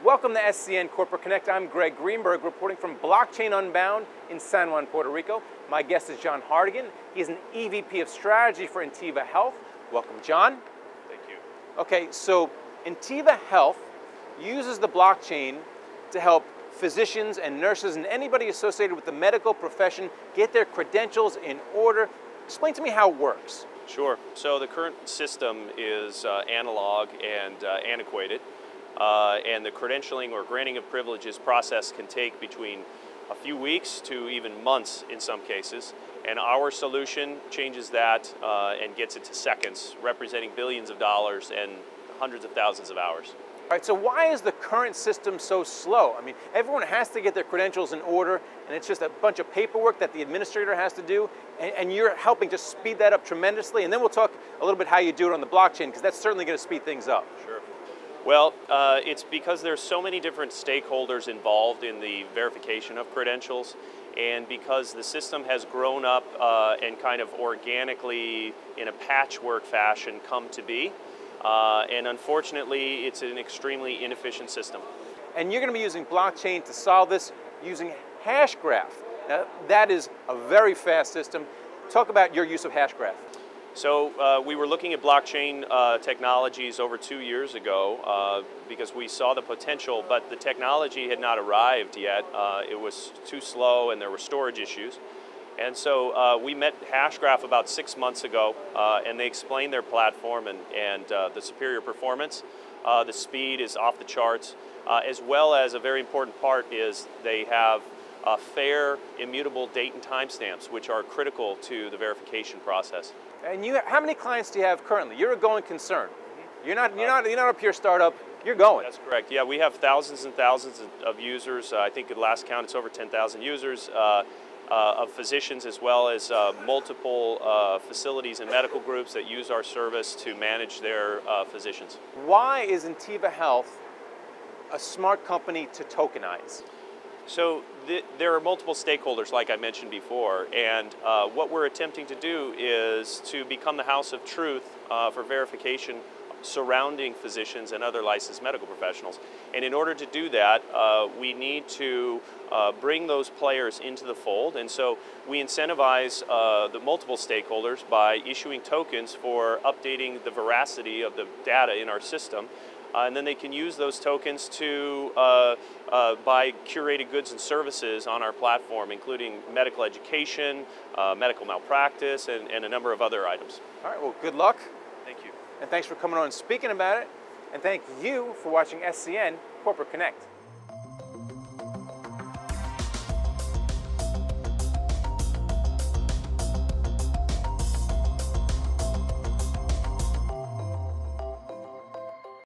Welcome to SCN Corporate Connect. I'm Greg Greenberg, reporting from Blockchain Unbound in San Juan, Puerto Rico. My guest is John Hartigan. He's an EVP of Strategy for Intiva Health. Welcome, John. Thank you. Okay, so Intiva Health uses the blockchain to help physicians and nurses and anybody associated with the medical profession get their credentials in order. Explain to me how it works. Sure. So the current system is analog and antiquated. And the credentialing or granting of privileges process can take between a few weeks to even months in some cases. And our solution changes that and gets it to seconds, representing billions of dollars and hundreds of thousands of hours. All right, so why is the current system so slow? I mean, everyone has to get their credentials in order, and it's just a bunch of paperwork that the administrator has to do, and you're helping to speed that up tremendously. And then we'll talk a little bit how you do it on the blockchain, because that's certainly going to speed things up. Sure. Well, it's because there's so many different stakeholders involved in the verification of credentials, and because the system has grown up and kind of organically, in a patchwork fashion, come to be. And unfortunately, it's an extremely inefficient system. And you're going to be using blockchain to solve this using HASHGRAPH. Now, that is a very fast system. Talk about your use of HASHGRAPH. So we were looking at blockchain technologies over 2 years ago because we saw the potential, but the technology had not arrived yet. It was too slow and there were storage issues. And so we met HashGraph about 6 months ago, and they explained their platform and the superior performance. The speed is off the charts, as well as a very important part is they have fair, immutable date and timestamps, which are critical to the verification process. And how many clients do you have currently? You're a going concern. You're not a pure startup. You're going. That's correct. Yeah, we have thousands and thousands of users. I think at last count it's over 10,000 users. Of physicians, as well as multiple facilities and medical groups that use our service to manage their physicians. Why is Intiva Health a smart company to tokenize? So there are multiple stakeholders, like I mentioned before, and what we're attempting to do is to become the house of truth for verification surrounding physicians and other licensed medical professionals. And in order to do that, we need to bring those players into the fold. And so we incentivize the multiple stakeholders by issuing tokens for updating the veracity of the data in our system. And then they can use those tokens to buy curated goods and services on our platform, including medical education, medical malpractice, and a number of other items. All right, well, good luck. Thank you. And thanks for coming on and speaking about it. And thank you for watching SCN Corporate Connect.